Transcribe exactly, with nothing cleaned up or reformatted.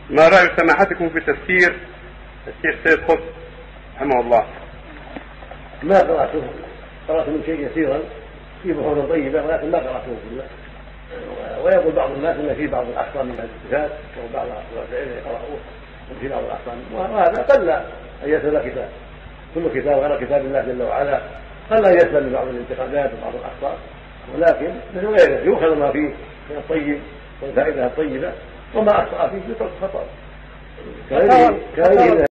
ما رأي سماحتكم في تفسير الشيخ سيد قطب رحمه الله؟ ما قرأته، قرأت من شيء يسيرا في بحور طيبة ولكن ما قرأته كله. ويقول بعض الناس ان في بعض الاخطاء من هذه الصفات وبعض العلم يقرأوه وفي بعض الاخطاء، وهذا قل ان يسلم كتاب، كل كتاب غير كتاب الله جل وعلا قل ان يسلم من بعض الانتقادات وبعض الاخطاء، ولكن مثل غيره يؤخذ ما فيه من الطيب والفائده الطيبه وما اخطا فيه يترك خطأ.